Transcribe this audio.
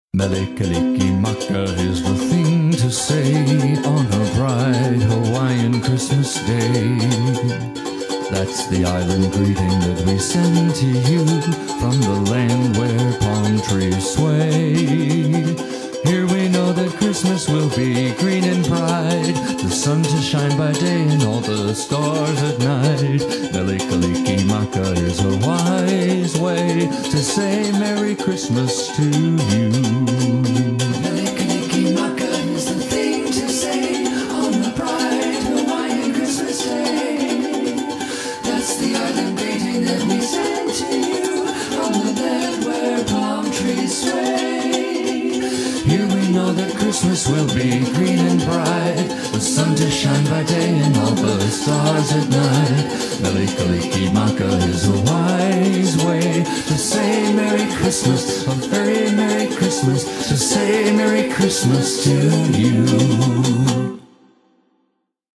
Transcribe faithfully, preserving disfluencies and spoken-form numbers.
Mele-Kalikimaka is the thing to say on a bright Hawaiian Christmas day. That's the island greeting that we send to you from the land where palm trees sway. Here we know that Christmas will be green and bright, the sun to shine by day and all the stars at night. Mele-Kalikimaka is a wise way to say Merry Christmas to you. Mele-Kalikimaka is the thing to say on the bright Hawaiian Christmas day. That's the island greeting that we send to you from the land where palm trees sway. Here we know that Christmas will be green and bright, the sun to shine by day and all the stars at night. Mele-Kalikimaka is a wise way to say Merry Christmas, a very Merry Christmas, to say Merry Christmas to you.